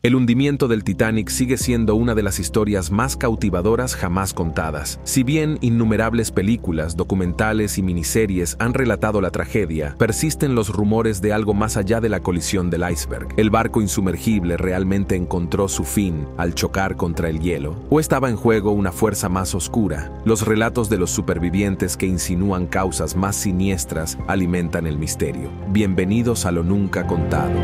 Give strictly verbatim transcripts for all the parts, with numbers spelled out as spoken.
El hundimiento del Titanic sigue siendo una de las historias más cautivadoras jamás contadas. Si bien innumerables películas, documentales y miniseries han relatado la tragedia, persisten los rumores de algo más allá de la colisión del iceberg. ¿El barco insumergible realmente encontró su fin al chocar contra el hielo? ¿O estaba en juego una fuerza más oscura? Los relatos de los supervivientes que insinúan causas más siniestras alimentan el misterio. Bienvenidos a lo nunca contado.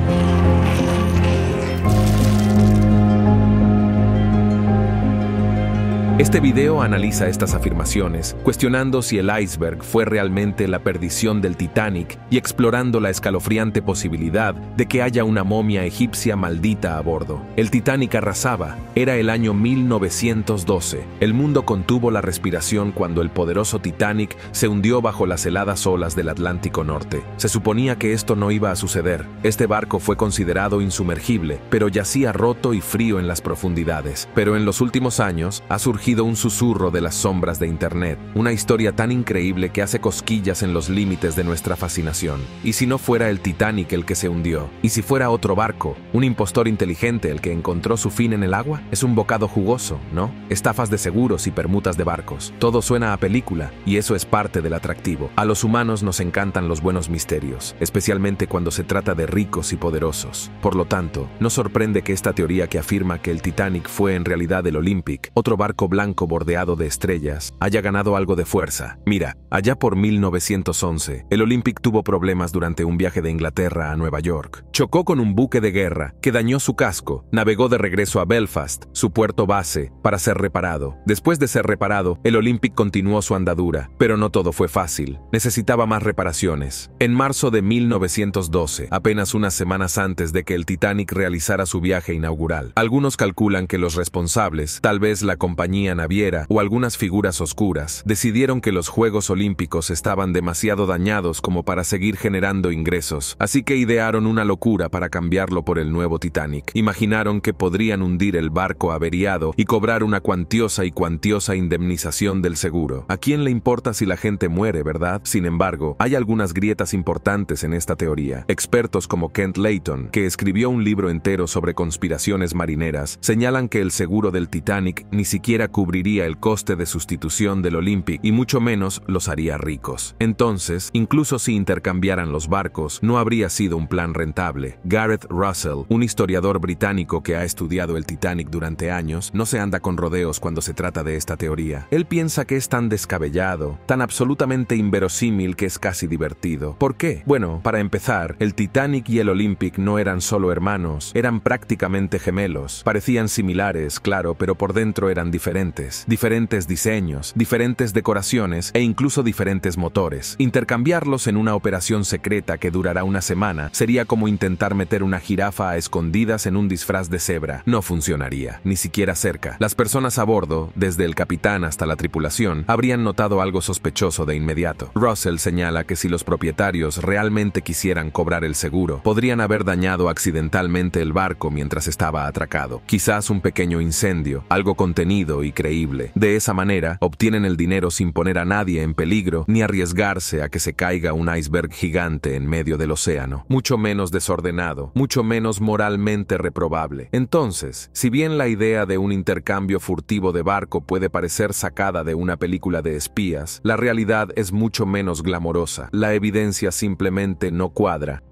Este video analiza estas afirmaciones, cuestionando si el iceberg fue realmente la perdición del Titanic y explorando la escalofriante posibilidad de que haya una momia egipcia maldita a bordo. El Titanic arrasaba. Era el año mil novecientos doce. El mundo contuvo la respiración cuando el poderoso Titanic se hundió bajo las heladas olas del Atlántico Norte. Se suponía que esto no iba a suceder. Este barco fue considerado insumergible, pero yacía roto y frío en las profundidades. Pero en los últimos años ha surgido un susurro de las sombras de Internet, una historia tan increíble que hace cosquillas en los límites de nuestra fascinación. ¿Y si no fuera el Titanic el que se hundió? ¿Y si fuera otro barco? ¿Un impostor inteligente el que encontró su fin en el agua? Es un bocado jugoso, ¿no? Estafas de seguros y permutas de barcos. Todo suena a película, y eso es parte del atractivo. A los humanos nos encantan los buenos misterios, especialmente cuando se trata de ricos y poderosos. Por lo tanto, no sorprende que esta teoría que afirma que el Titanic fue en realidad el Olympic, otro barco blanco bordeado de estrellas, haya ganado algo de fuerza. Mira, allá por mil novecientos once, el Olympic tuvo problemas durante un viaje de Inglaterra a Nueva York. Chocó con un buque de guerra que dañó su casco, navegó de regreso a Belfast, su puerto base, para ser reparado. Después de ser reparado, el Olympic continuó su andadura, pero no todo fue fácil. Necesitaba más reparaciones. En marzo de mil novecientos doce, apenas unas semanas antes de que el Titanic realizara su viaje inaugural, algunos calculan que los responsables, tal vez la compañía naviera o algunas figuras oscuras, decidieron que los Juegos Olímpicos estaban demasiado dañados como para seguir generando ingresos, así que idearon una locura para cambiarlo por el nuevo Titanic. Imaginaron que podrían hundir el barco averiado y cobrar una cuantiosa y cuantiosa indemnización del seguro. ¿A quién le importa si la gente muere, verdad? Sin embargo, hay algunas grietas importantes en esta teoría. Expertos como Kent Layton, que escribió un libro entero sobre conspiraciones marineras, señalan que el seguro del Titanic ni siquiera cubriría el coste de sustitución del Olympic y mucho menos los haría ricos. Entonces, incluso si intercambiaran los barcos, no habría sido un plan rentable. Gareth Russell, un historiador británico que ha estudiado el Titanic durante años, no se anda con rodeos cuando se trata de esta teoría. Él piensa que es tan descabellado, tan absolutamente inverosímil que es casi divertido. ¿Por qué? Bueno, para empezar, el Titanic y el Olympic no eran solo hermanos, eran prácticamente gemelos. Parecían similares, claro, pero por dentro eran diferentes. Diferentes diseños, diferentes decoraciones e incluso diferentes motores. Intercambiarlos en una operación secreta que durará una semana sería como intentar meter una jirafa a escondidas en un disfraz de cebra. No funcionaría, ni siquiera cerca. Las personas a bordo, desde el capitán hasta la tripulación, habrían notado algo sospechoso de inmediato. Russell señala que si los propietarios realmente quisieran cobrar el seguro, podrían haber dañado accidentalmente el barco mientras estaba atracado. Quizás un pequeño incendio, algo contenido y creíble. De esa manera, obtienen el dinero sin poner a nadie en peligro ni arriesgarse a que se caiga un iceberg gigante en medio del océano. Mucho menos desordenado, mucho menos moralmente reprobable. Entonces, si bien la idea de un intercambio furtivo de barco puede parecer sacada de una película de espías, la realidad es mucho menos glamorosa. La evidencia simplemente no cuadra.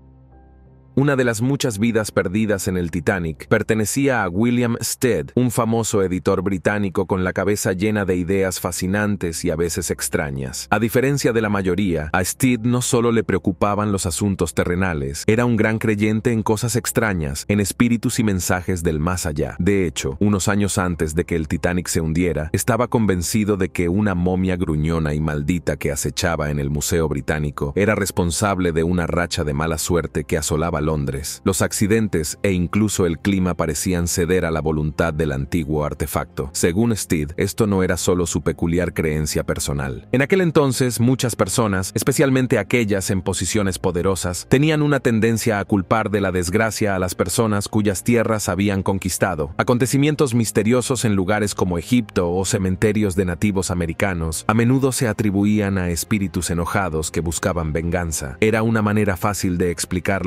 Una de las muchas vidas perdidas en el Titanic pertenecía a William Stead, un famoso editor británico con la cabeza llena de ideas fascinantes y a veces extrañas. A diferencia de la mayoría, a Stead no solo le preocupaban los asuntos terrenales, era un gran creyente en cosas extrañas, en espíritus y mensajes del más allá. De hecho, unos años antes de que el Titanic se hundiera, estaba convencido de que una momia gruñona y maldita que acechaba en el Museo Británico era responsable de una racha de mala suerte que asolaba Londres. Los accidentes e incluso el clima parecían ceder a la voluntad del antiguo artefacto. Según Stead, esto no era solo su peculiar creencia personal. En aquel entonces, muchas personas, especialmente aquellas en posiciones poderosas, tenían una tendencia a culpar de la desgracia a las personas cuyas tierras habían conquistado. Acontecimientos misteriosos en lugares como Egipto o cementerios de nativos americanos a menudo se atribuían a espíritus enojados que buscaban venganza. Era una manera fácil de explicar lo inexplicable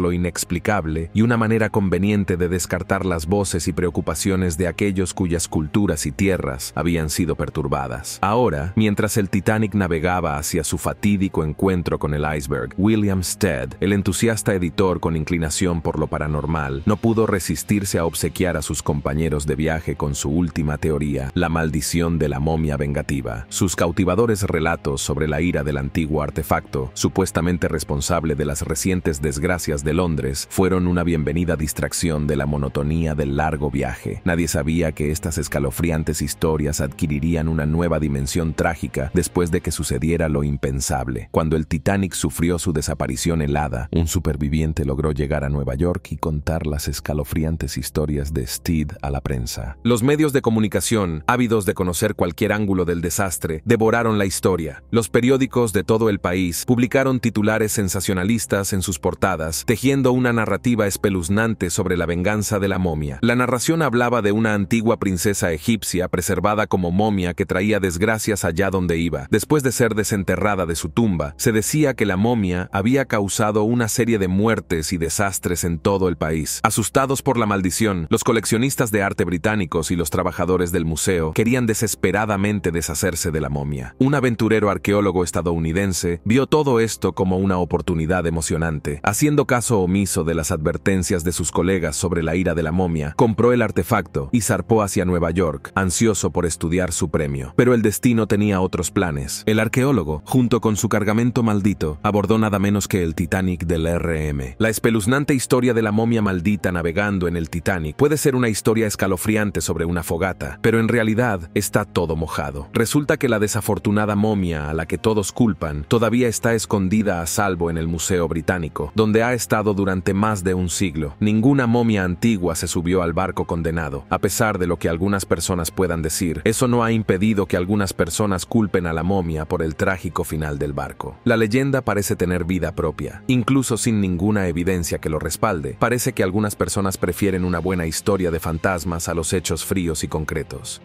inexplicable y una manera conveniente de descartar las voces y preocupaciones de aquellos cuyas culturas y tierras habían sido perturbadas. Ahora, mientras el Titanic navegaba hacia su fatídico encuentro con el iceberg, William Stead, el entusiasta editor con inclinación por lo paranormal, no pudo resistirse a obsequiar a sus compañeros de viaje con su última teoría, la maldición de la momia vengativa. Sus cautivadores relatos sobre la ira del antiguo artefacto, supuestamente responsable de las recientes desgracias de Londres, fueron una bienvenida distracción de la monotonía del largo viaje. Nadie sabía que estas escalofriantes historias adquirirían una nueva dimensión trágica después de que sucediera lo impensable. Cuando el Titanic sufrió su desaparición helada, un superviviente logró llegar a Nueva York y contar las escalofriantes historias de Stead a la prensa. Los medios de comunicación, ávidos de conocer cualquier ángulo del desastre, devoraron la historia. Los periódicos de todo el país publicaron titulares sensacionalistas en sus portadas, tejiendo una narrativa espeluznante sobre la venganza de la momia. La narración hablaba de una antigua princesa egipcia preservada como momia que traía desgracias allá donde iba. Después de ser desenterrada de su tumba, se decía que la momia había causado una serie de muertes y desastres en todo el país. Asustados por la maldición, los coleccionistas de arte británicos y los trabajadores del museo querían desesperadamente deshacerse de la momia. Un aventurero arqueólogo estadounidense vio todo esto como una oportunidad emocionante. Haciendo caso omiso de las advertencias de sus colegas sobre la ira de la momia, compró el artefacto y zarpó hacia Nueva York, ansioso por estudiar su premio. Pero el destino tenía otros planes. El arqueólogo, junto con su cargamento maldito, abordó nada menos que el Titanic del R M. La espeluznante historia de la momia maldita navegando en el Titanic puede ser una historia escalofriante sobre una fogata, pero en realidad está todo mojado. Resulta que la desafortunada momia a la que todos culpan todavía está escondida a salvo en el Museo Británico, donde ha estado durante más de un siglo. Ninguna momia antigua se subió al barco condenado. A pesar de lo que algunas personas puedan decir, eso no ha impedido que algunas personas culpen a la momia por el trágico final del barco. La leyenda parece tener vida propia, incluso sin ninguna evidencia que lo respalde. Parece que algunas personas prefieren una buena historia de fantasmas a los hechos fríos y concretos.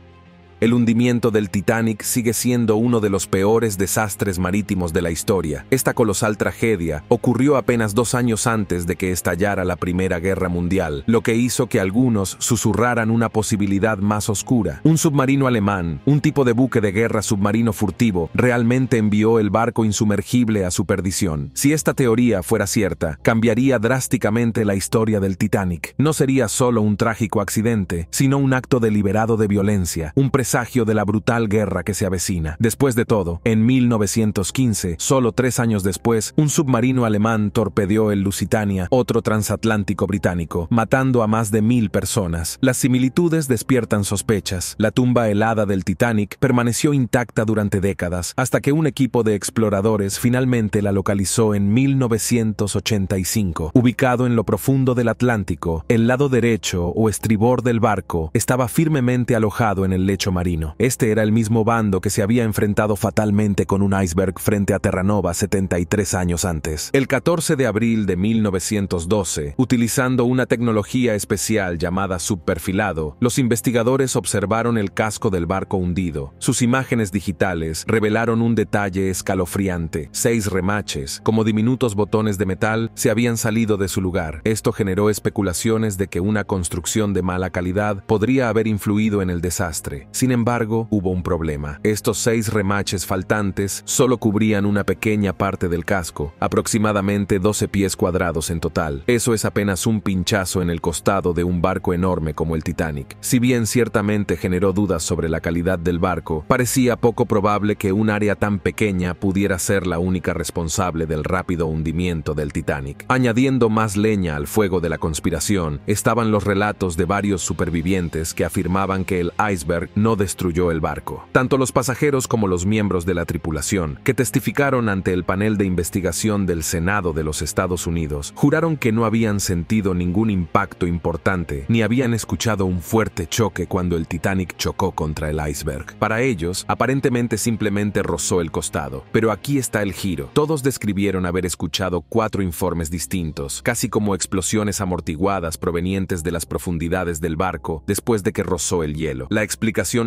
El hundimiento del Titanic sigue siendo uno de los peores desastres marítimos de la historia. Esta colosal tragedia ocurrió apenas dos años antes de que estallara la Primera Guerra Mundial, lo que hizo que algunos susurraran una posibilidad más oscura. Un submarino alemán, un tipo de buque de guerra submarino furtivo, realmente envió el barco insumergible a su perdición. Si esta teoría fuera cierta, cambiaría drásticamente la historia del Titanic. No sería solo un trágico accidente, sino un acto deliberado de violencia, un presagio de la brutal guerra que se avecina. Después de todo, en mil novecientos quince, solo tres años después, un submarino alemán torpedeó el Lusitania, otro transatlántico británico, matando a más de mil personas. Las similitudes despiertan sospechas. La tumba helada del Titanic permaneció intacta durante décadas, hasta que un equipo de exploradores finalmente la localizó en mil novecientos ochenta y cinco. Ubicado en lo profundo del Atlántico, el lado derecho o estribor del barco estaba firmemente alojado en el lecho marino. Este era el mismo bando que se había enfrentado fatalmente con un iceberg frente a Terranova setenta y tres años antes. El catorce de abril de mil novecientos doce, utilizando una tecnología especial llamada subperfilado, los investigadores observaron el casco del barco hundido. Sus imágenes digitales revelaron un detalle escalofriante. Seis remaches, como diminutos botones de metal, se habían salido de su lugar. Esto generó especulaciones de que una construcción de mala calidad podría haber influido en el desastre. Sin embargo, hubo un problema. Estos seis remaches faltantes solo cubrían una pequeña parte del casco, aproximadamente doce pies cuadrados en total. Eso es apenas un pinchazo en el costado de un barco enorme como el Titanic. Si bien ciertamente generó dudas sobre la calidad del barco, parecía poco probable que un área tan pequeña pudiera ser la única responsable del rápido hundimiento del Titanic. Añadiendo más leña al fuego de la conspiración, estaban los relatos de varios supervivientes que afirmaban que el iceberg no destruyó el barco. Tanto los pasajeros como los miembros de la tripulación, que testificaron ante el panel de investigación del Senado de los Estados Unidos, juraron que no habían sentido ningún impacto importante, ni habían escuchado un fuerte choque cuando el Titanic chocó contra el iceberg. Para ellos, aparentemente simplemente rozó el costado. Pero aquí está el giro. Todos describieron haber escuchado cuatro informes distintos, casi como explosiones amortiguadas provenientes de las profundidades del barco después de que rozó el hielo. La explicación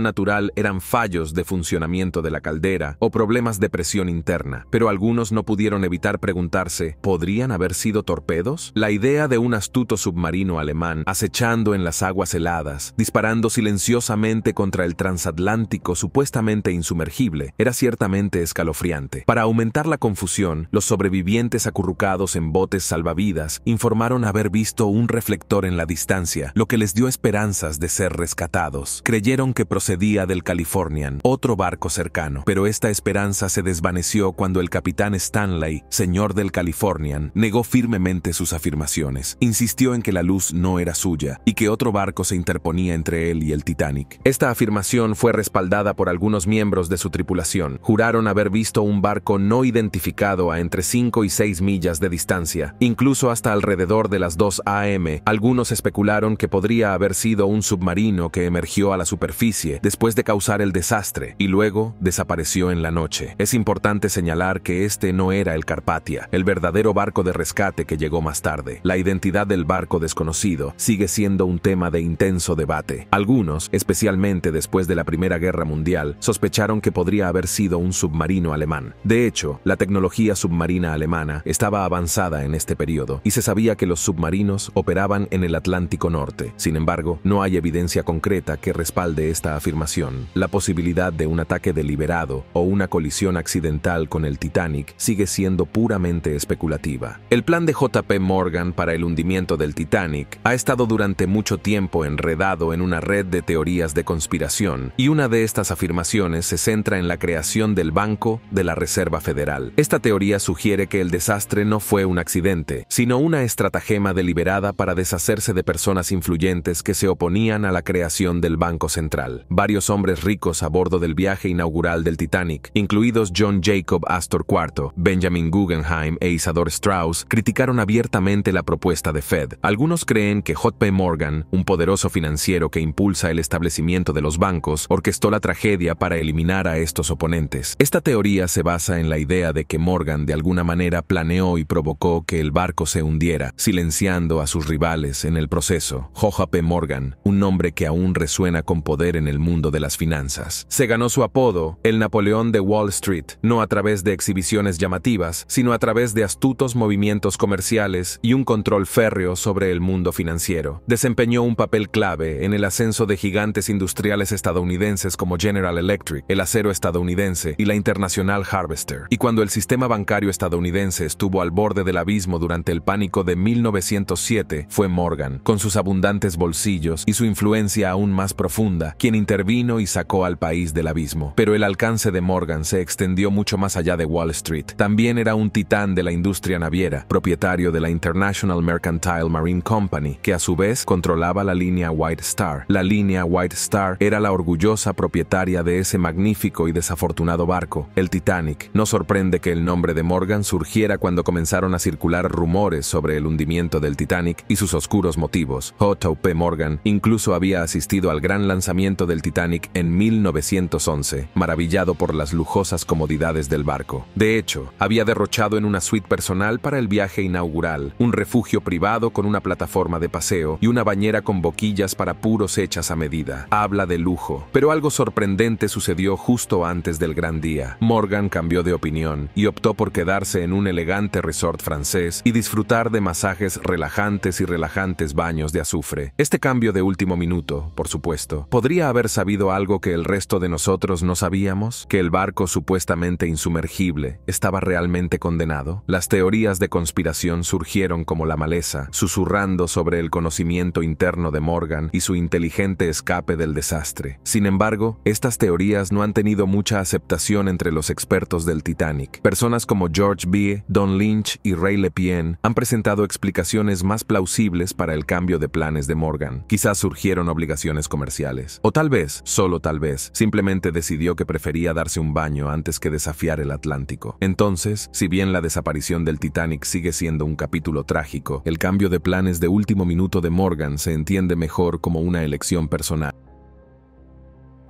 explosión natural eran fallos de funcionamiento de la caldera o problemas de presión interna, pero algunos no pudieron evitar preguntarse, ¿podrían haber sido torpedos? La idea de un astuto submarino alemán acechando en las aguas heladas, disparando silenciosamente contra el transatlántico supuestamente insumergible, era ciertamente escalofriante. Para aumentar la confusión, los sobrevivientes acurrucados en botes salvavidas informaron haber visto un reflector en la distancia, lo que les dio esperanzas de ser rescatados. Creyeron que procedía del Californian, otro barco cercano, pero esta esperanza se desvaneció cuando el capitán Stanley, señor del Californian, negó firmemente sus afirmaciones. Insistió en que la luz no era suya y que otro barco se interponía entre él y el Titanic. Esta afirmación fue respaldada por algunos miembros de su tripulación. Juraron haber visto un barco no identificado a entre cinco y seis millas de distancia, incluso hasta alrededor de las dos a eme. Algunos especularon que podría haber sido un submarino que emergió a la superficie después de causar el desastre y luego desapareció en la noche. Es importante señalar que este no era el Carpathia, el verdadero barco de rescate que llegó más tarde. La identidad del barco desconocido sigue siendo un tema de intenso debate. Algunos, especialmente después de la Primera Guerra Mundial, sospecharon que podría haber sido un submarino alemán. De hecho, la tecnología submarina alemana estaba avanzada en este periodo y se sabía que los submarinos operaban en el Atlántico Norte. Sin embargo, no hay evidencia concreta que respalde esta afirmación. La posibilidad de un ataque deliberado o una colisión accidental con el Titanic sigue siendo puramente especulativa. El plan de J P Morgan para el hundimiento del Titanic ha estado durante mucho tiempo enredado en una red de teorías de conspiración, y una de estas afirmaciones se centra en la creación del Banco de la Reserva Federal. Esta teoría sugiere que el desastre no fue un accidente, sino una estratagema deliberada para deshacerse de personas influyentes que se oponían a la creación del Banco Central. Varios hombres ricos a bordo del viaje inaugural del Titanic, incluidos John Jacob Astor cuarto, Benjamin Guggenheim e Isadore Strauss, criticaron abiertamente la propuesta de Fed. Algunos creen que J P Morgan, un poderoso financiero que impulsa el establecimiento de los bancos, orquestó la tragedia para eliminar a estos oponentes. Esta teoría se basa en la idea de que Morgan de alguna manera planeó y provocó que el barco se hundiera, silenciando a sus rivales en el proceso. J P Morgan, un nombre que aún resuena con poder en el mundo de las finanzas. Se ganó su apodo, el Napoleón de Wall Street, no a través de exhibiciones llamativas, sino a través de astutos movimientos comerciales y un control férreo sobre el mundo financiero. Desempeñó un papel clave en el ascenso de gigantes industriales estadounidenses como General Electric, el acero estadounidense y la International Harvester. Y cuando el sistema bancario estadounidense estuvo al borde del abismo durante el pánico de mil novecientos siete, fue Morgan, con sus abundantes bolsillos y su influencia aún más profunda, quien intervino y sacó al país del abismo. Pero el alcance de Morgan se extendió mucho más allá de Wall Street. También era un titán de la industria naviera, propietario de la International Mercantile Marine Company, que a su vez controlaba la línea White Star. La línea White Star era la orgullosa propietaria de ese magnífico y desafortunado barco, el Titanic. No sorprende que el nombre de Morgan surgiera cuando comenzaron a circular rumores sobre el hundimiento del Titanic y sus oscuros motivos. J P Morgan incluso había asistido al gran lanzamiento del Titanic en mil novecientos once, maravillado por las lujosas comodidades del barco. De hecho, había derrochado en una suite personal para el viaje inaugural, un refugio privado con una plataforma de paseo y una bañera con boquillas para puros hechas a medida. Habla de lujo, pero algo sorprendente sucedió justo antes del gran día. Morgan cambió de opinión y optó por quedarse en un elegante resort francés y disfrutar de masajes relajantes y relajantes baños de azufre. Este cambio de último minuto, por supuesto, ¿podría haber sabido algo que el resto de nosotros no sabíamos? ¿Que el barco supuestamente insumergible estaba realmente condenado? Las teorías de conspiración surgieron como la maleza, susurrando sobre el conocimiento interno de Morgan y su inteligente escape del desastre. Sin embargo, estas teorías no han tenido mucha aceptación entre los expertos del Titanic. Personas como George Bee, Don Lynch y Ray Lepien han presentado explicaciones más plausibles para el cambio de planes de Morgan. Quizás surgieron obligaciones comerciales. O tal vez, solo tal vez, simplemente decidió que prefería darse un baño antes que desafiar el Atlántico. Entonces, si bien la desaparición del Titanic sigue siendo un capítulo trágico, el cambio de planes de último minuto de Morgan se entiende mejor como una elección personal.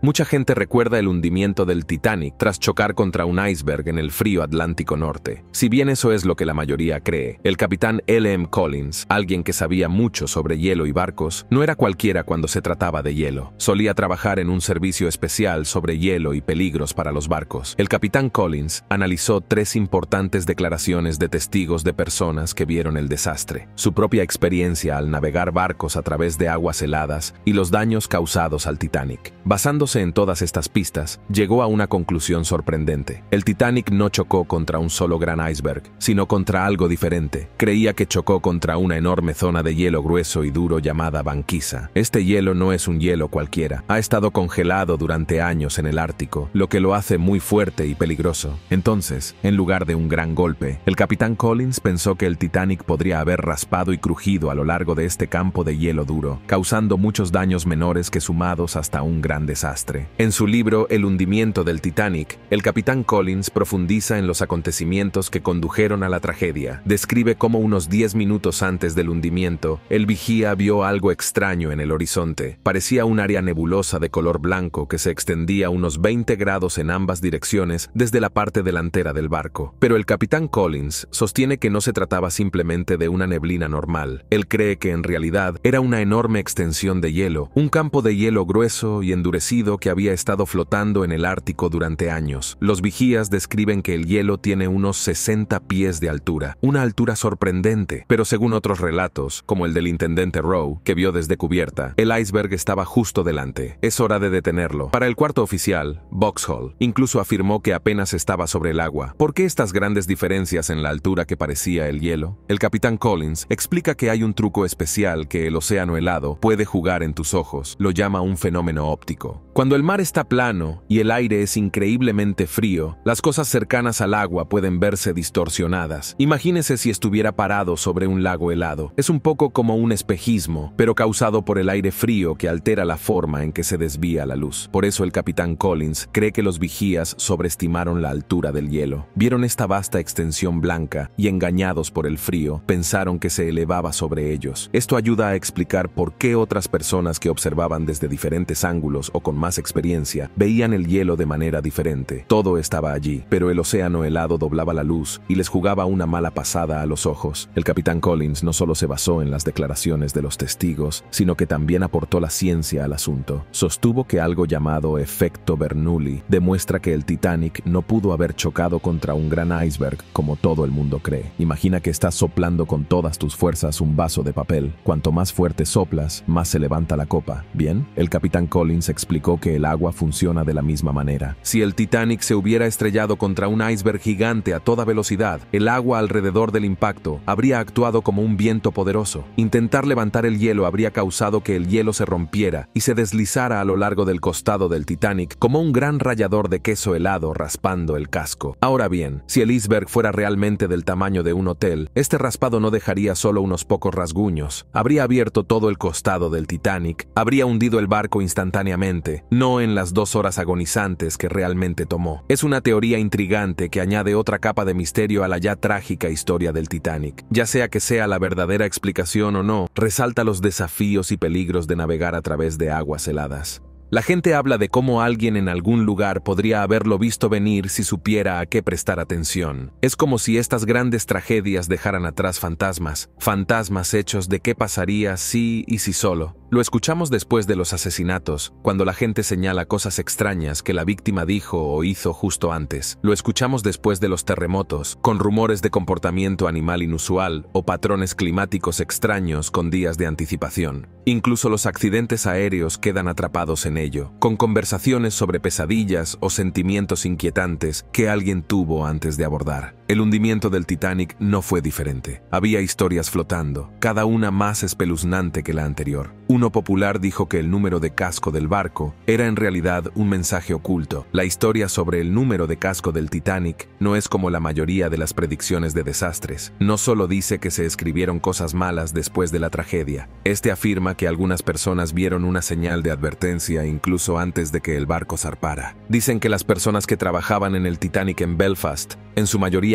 Mucha gente recuerda el hundimiento del Titanic tras chocar contra un iceberg en el frío Atlántico Norte. Si bien eso es lo que la mayoría cree, el capitán L M Collins, alguien que sabía mucho sobre hielo y barcos, no era cualquiera cuando se trataba de hielo. Solía trabajar en un servicio especial sobre hielo y peligros para los barcos. El capitán Collins analizó tres importantes declaraciones de testigos de personas que vieron el desastre, su propia experiencia al navegar barcos a través de aguas heladas y los daños causados al Titanic. Basándose en todas estas pistas, llegó a una conclusión sorprendente. El Titanic no chocó contra un solo gran iceberg, sino contra algo diferente. Creía que chocó contra una enorme zona de hielo grueso y duro llamada banquisa. Este hielo no es un hielo cualquiera. Ha estado congelado durante años en el Ártico, lo que lo hace muy fuerte y peligroso. Entonces, en lugar de un gran golpe, el capitán Collins pensó que el Titanic podría haber raspado y crujido a lo largo de este campo de hielo duro, causando muchos daños menores que sumados hasta un gran desastre. En su libro El hundimiento del Titanic, el capitán Collins profundiza en los acontecimientos que condujeron a la tragedia. Describe cómo unos diez minutos antes del hundimiento, el vigía vio algo extraño en el horizonte. Parecía un área nebulosa de color blanco que se extendía unos veinte grados en ambas direcciones desde la parte delantera del barco. Pero el capitán Collins sostiene que no se trataba simplemente de una neblina normal. Él cree que en realidad era una enorme extensión de hielo, un campo de hielo grueso y endurecido que había estado flotando en el Ártico durante años. Los vigías describen que el hielo tiene unos sesenta pies de altura, una altura sorprendente, pero según otros relatos, como el del intendente Rowe, que vio desde cubierta, el iceberg estaba justo delante. Es hora de detenerlo. Para el cuarto oficial, Vauxhall, incluso afirmó que apenas estaba sobre el agua. ¿Por qué estas grandes diferencias en la altura que parecía el hielo? El capitán Collins explica que hay un truco especial que el océano helado puede jugar en tus ojos. Lo llama un fenómeno óptico. Cuando el mar está plano y el aire es increíblemente frío, las cosas cercanas al agua pueden verse distorsionadas. Imagínese si estuviera parado sobre un lago helado. Es un poco como un espejismo, pero causado por el aire frío que altera la forma en que se desvía la luz. Por eso el capitán Collins cree que los vigías sobreestimaron la altura del hielo. Vieron esta vasta extensión blanca y, engañados por el frío, pensaron que se elevaba sobre ellos. Esto ayuda a explicar por qué otras personas que observaban desde diferentes ángulos o con más experiencia veían el hielo de manera diferente. Todo estaba allí, pero el océano helado doblaba la luz y les jugaba una mala pasada a los ojos. El capitán Collins no solo se basó en las declaraciones de los testigos, sino que también aportó la ciencia al asunto. Sostuvo que algo llamado efecto Bernoulli demuestra que el Titanic no pudo haber chocado contra un gran iceberg como todo el mundo cree. Imagina que estás soplando con todas tus fuerzas un vaso de papel. Cuanto más fuerte soplas, más se levanta la copa. ¿Bien? El capitán Collins explicó que el agua funciona de la misma manera. Si el Titanic se hubiera estrellado contra un iceberg gigante a toda velocidad, el agua alrededor del impacto habría actuado como un viento poderoso. Intentar levantar el hielo habría causado que el hielo se rompiera y se deslizara a lo largo del costado del Titanic como un gran rallador de queso helado raspando el casco. Ahora bien, si el iceberg fuera realmente del tamaño de un hotel, este raspado no dejaría solo unos pocos rasguños. Habría abierto todo el costado del Titanic, habría hundido el barco instantáneamente, no en las dos horas agonizantes que realmente tomó. Es una teoría intrigante que añade otra capa de misterio a la ya trágica historia del Titanic. Ya sea que sea la verdadera explicación o no, resalta los desafíos y peligros de navegar a través de aguas heladas. La gente habla de cómo alguien en algún lugar podría haberlo visto venir si supiera a qué prestar atención. Es como si estas grandes tragedias dejaran atrás fantasmas, fantasmas hechos de qué pasaría si y si solo. Lo escuchamos después de los asesinatos, cuando la gente señala cosas extrañas que la víctima dijo o hizo justo antes. Lo escuchamos después de los terremotos, con rumores de comportamiento animal inusual o patrones climáticos extraños con días de anticipación. Incluso los accidentes aéreos quedan atrapados en ello, con conversaciones sobre pesadillas o sentimientos inquietantes que alguien tuvo antes de abordar. El hundimiento del Titanic no fue diferente. Había historias flotando, cada una más espeluznante que la anterior. Uno popular dijo que el número de casco del barco era en realidad un mensaje oculto. La historia sobre el número de casco del Titanic no es como la mayoría de las predicciones de desastres. No solo dice que se escribieron cosas malas después de la tragedia. Este afirma que algunas personas vieron una señal de advertencia incluso antes de que el barco zarpara. Dicen que las personas que trabajaban en el Titanic en Belfast, en su mayoría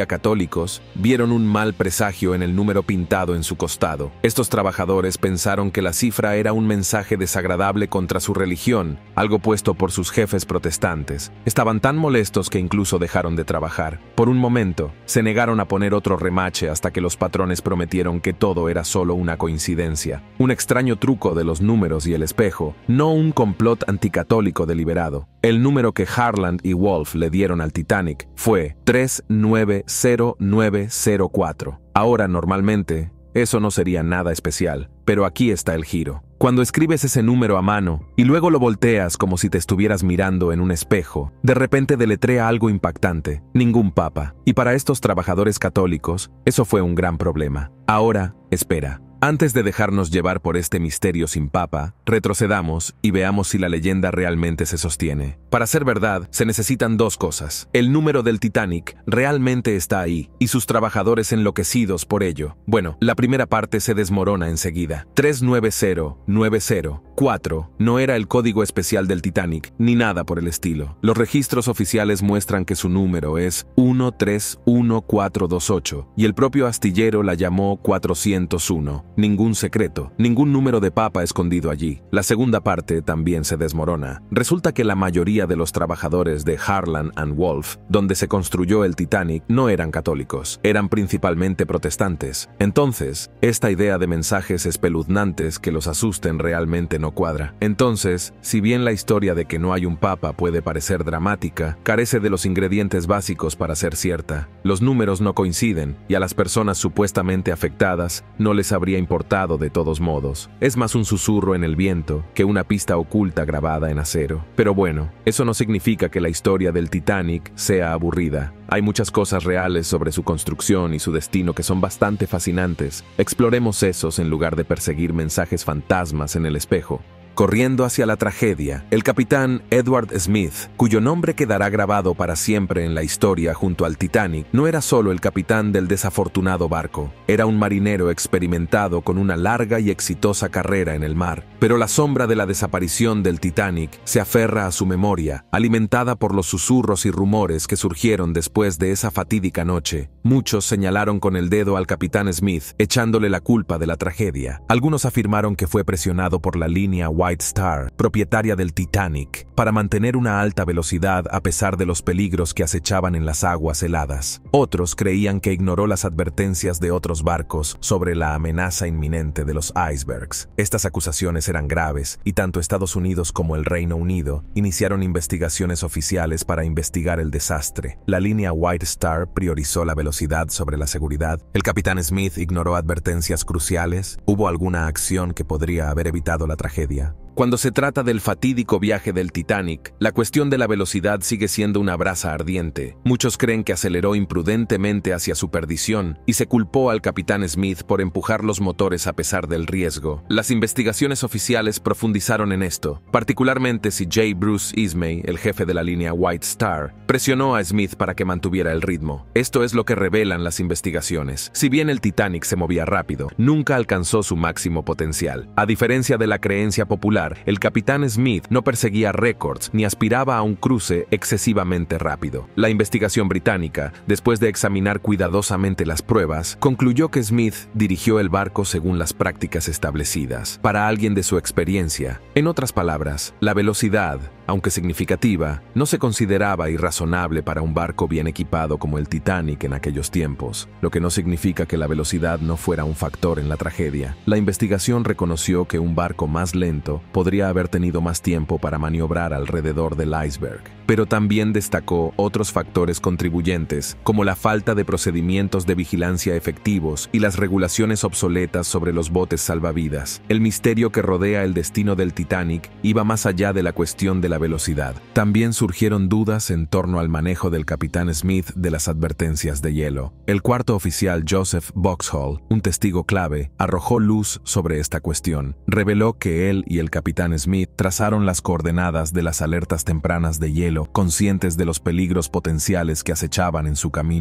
mayoría católicos, vieron un mal presagio en el número pintado en su costado. Estos trabajadores pensaron que la cifra era un mensaje desagradable contra su religión, algo puesto por sus jefes protestantes. Estaban tan molestos que incluso dejaron de trabajar. Por un momento, se negaron a poner otro remache hasta que los patrones prometieron que todo era solo una coincidencia, un extraño truco de los números y el espejo, no un complot anticatólico deliberado. El número que Harland y Wolff le dieron al Titanic fue tres nueve cero nueve cero cuatro. Ahora, normalmente, eso no sería nada especial, pero aquí está el giro. Cuando escribes ese número a mano y luego lo volteas como si te estuvieras mirando en un espejo, de repente deletrea algo impactante: ningún papa. Y para estos trabajadores católicos, eso fue un gran problema. Ahora, espera. Antes de dejarnos llevar por este misterio sin papa, retrocedamos y veamos si la leyenda realmente se sostiene. Para ser verdad, se necesitan dos cosas. El número del Titanic realmente está ahí, y sus trabajadores enloquecidos por ello. Bueno, la primera parte se desmorona enseguida. tres nueve cero nueve cero cuatro no era el código especial del Titanic, ni nada por el estilo. Los registros oficiales muestran que su número es uno tres uno cuatro dos ocho, y el propio astillero la llamó cuatrocientos uno. Ningún secreto, ningún número de papa escondido allí. La segunda parte también se desmorona. Resulta que la mayoría de los trabajadores de Harland and Wolff, donde se construyó el Titanic, no eran católicos, eran principalmente protestantes. Entonces, esta idea de mensajes espeluznantes que los asusten realmente no cuadra. Entonces, si bien la historia de que no hay un papa puede parecer dramática, carece de los ingredientes básicos para ser cierta. Los números no coinciden, y a las personas supuestamente afectadas no les habría importado de todos modos. Es más un susurro en el viento que una pista oculta grabada en acero. Pero bueno, eso no significa que la historia del Titanic sea aburrida. Hay muchas cosas reales sobre su construcción y su destino que son bastante fascinantes. Exploremos esos en lugar de perseguir mensajes fantasmas en el espejo. Corriendo hacia la tragedia, el capitán Edward Smith, cuyo nombre quedará grabado para siempre en la historia junto al Titanic, no era solo el capitán del desafortunado barco, era un marinero experimentado con una larga y exitosa carrera en el mar. Pero la sombra de la desaparición del Titanic se aferra a su memoria, alimentada por los susurros y rumores que surgieron después de esa fatídica noche. Muchos señalaron con el dedo al capitán Smith, echándole la culpa de la tragedia. Algunos afirmaron que fue presionado por la línea White Star, propietaria del Titanic, para mantener una alta velocidad a pesar de los peligros que acechaban en las aguas heladas. Otros creían que ignoró las advertencias de otros barcos sobre la amenaza inminente de los icebergs. Estas acusaciones eran graves, y tanto Estados Unidos como el Reino Unido iniciaron investigaciones oficiales para investigar el desastre. La línea White Star priorizó la velocidad sobre la seguridad. El capitán Smith ignoró advertencias cruciales. ¿Hubo alguna acción que podría haber evitado la tragedia? Cuando se trata del fatídico viaje del Titanic, la cuestión de la velocidad sigue siendo una brasa ardiente. Muchos creen que aceleró imprudentemente hacia su perdición y se culpó al capitán Smith por empujar los motores a pesar del riesgo. Las investigaciones oficiales profundizaron en esto, particularmente si J. Bruce Ismay, el jefe de la línea White Star, presionó a Smith para que mantuviera el ritmo. Esto es lo que revelan las investigaciones. Si bien el Titanic se movía rápido, nunca alcanzó su máximo potencial. A diferencia de la creencia popular, el capitán Smith no perseguía récords ni aspiraba a un cruce excesivamente rápido. La investigación británica, después de examinar cuidadosamente las pruebas, concluyó que Smith dirigió el barco según las prácticas establecidas, para alguien de su experiencia. En otras palabras, la velocidad, aunque significativa, no se consideraba irrazonable para un barco bien equipado como el Titanic en aquellos tiempos, lo que no significa que la velocidad no fuera un factor en la tragedia. La investigación reconoció que un barco más lento podría haber tenido más tiempo para maniobrar alrededor del iceberg, pero también destacó otros factores contribuyentes, como la falta de procedimientos de vigilancia efectivos y las regulaciones obsoletas sobre los botes salvavidas. El misterio que rodea el destino del Titanic iba más allá de la cuestión de la velocidad. También surgieron dudas en torno al manejo del capitán Smith de las advertencias de hielo. El cuarto oficial Joseph Boxhall, un testigo clave, arrojó luz sobre esta cuestión. Reveló que él y el capitán Smith trazaron las coordenadas de las alertas tempranas de hielo, conscientes de los peligros potenciales que acechaban en su camino.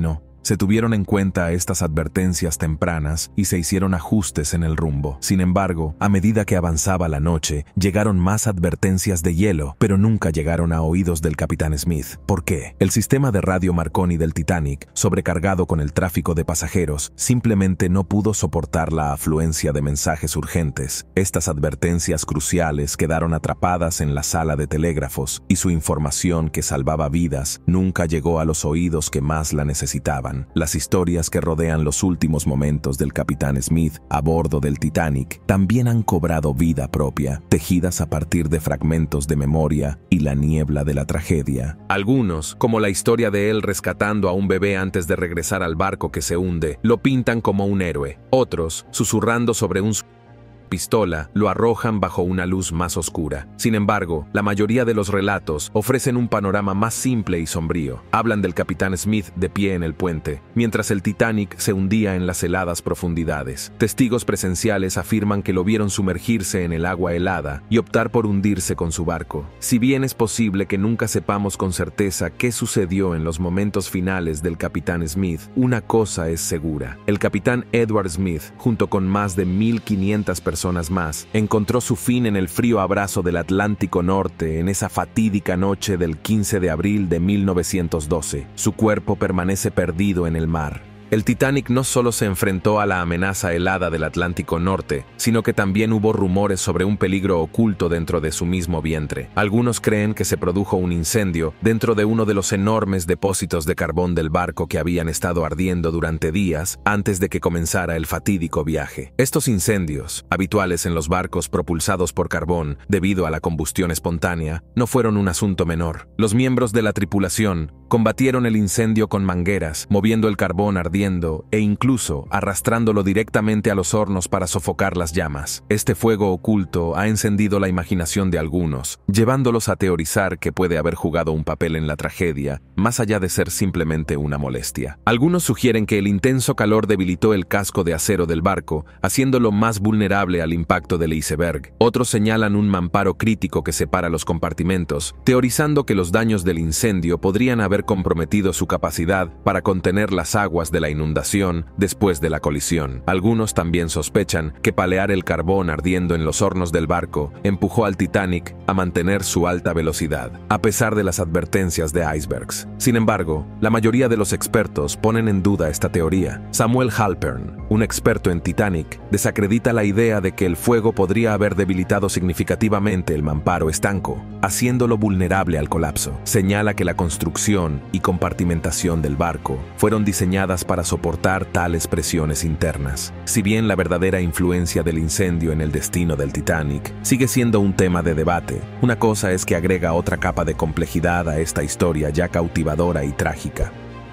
Se tuvieron en cuenta estas advertencias tempranas y se hicieron ajustes en el rumbo. Sin embargo, a medida que avanzaba la noche, llegaron más advertencias de hielo, pero nunca llegaron a oídos del capitán Smith. ¿Por qué? El sistema de radio Marconi del Titanic, sobrecargado con el tráfico de pasajeros, simplemente no pudo soportar la afluencia de mensajes urgentes. Estas advertencias cruciales quedaron atrapadas en la sala de telégrafos y su información que salvaba vidas nunca llegó a los oídos que más la necesitaban. Las historias que rodean los últimos momentos del capitán Smith a bordo del Titanic también han cobrado vida propia, tejidas a partir de fragmentos de memoria y la niebla de la tragedia. Algunos, como la historia de él rescatando a un bebé antes de regresar al barco que se hunde, lo pintan como un héroe. Otros, susurrando sobre un pistola, lo arrojan bajo una luz más oscura. Sin embargo, la mayoría de los relatos ofrecen un panorama más simple y sombrío. Hablan del capitán Smith de pie en el puente, mientras el Titanic se hundía en las heladas profundidades. Testigos presenciales afirman que lo vieron sumergirse en el agua helada y optar por hundirse con su barco. Si bien es posible que nunca sepamos con certeza qué sucedió en los momentos finales del capitán Smith, una cosa es segura. El capitán Edward Smith, junto con más de mil quinientas personas personas más, encontró su fin en el frío abrazo del Atlántico Norte en esa fatídica noche del quince de abril de mil novecientos doce. Su cuerpo permanece perdido en el mar. El Titanic no solo se enfrentó a la amenaza helada del Atlántico Norte, sino que también hubo rumores sobre un peligro oculto dentro de su mismo vientre. Algunos creen que se produjo un incendio dentro de uno de los enormes depósitos de carbón del barco que habían estado ardiendo durante días antes de que comenzara el fatídico viaje. Estos incendios, habituales en los barcos propulsados por carbón debido a la combustión espontánea, no fueron un asunto menor. Los miembros de la tripulación combatieron el incendio con mangueras, moviendo el carbón ardiendo e incluso arrastrándolo directamente a los hornos para sofocar las llamas. Este fuego oculto ha encendido la imaginación de algunos, llevándolos a teorizar que puede haber jugado un papel en la tragedia, más allá de ser simplemente una molestia. Algunos sugieren que el intenso calor debilitó el casco de acero del barco, haciéndolo más vulnerable al impacto del iceberg. Otros señalan un mamparo crítico que separa los compartimentos, teorizando que los daños del incendio podrían haber comprometido su capacidad para contener las aguas de la inundación después de la colisión. Algunos también sospechan que palear el carbón ardiendo en los hornos del barco empujó al Titanic a mantener su alta velocidad, a pesar de las advertencias de icebergs. Sin embargo, la mayoría de los expertos ponen en duda esta teoría. Samuel Halpern, un experto en Titanic, desacredita la idea de que el fuego podría haber debilitado significativamente el mamparo estanco, haciéndolo vulnerable al colapso. Señala que la construcción y compartimentación del barco fueron diseñadas para soportar tales presiones internas. Si bien la verdadera influencia del incendio en el destino del Titanic sigue siendo un tema de debate, una cosa es que agrega otra capa de complejidad a esta historia ya cautivadora y trágica.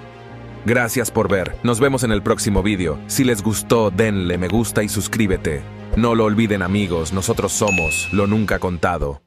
Gracias por ver. Nos vemos en el próximo vídeo. Si les gustó, denle me gusta y suscríbete. No lo olviden, amigos, nosotros somos Lo Nunca Contado.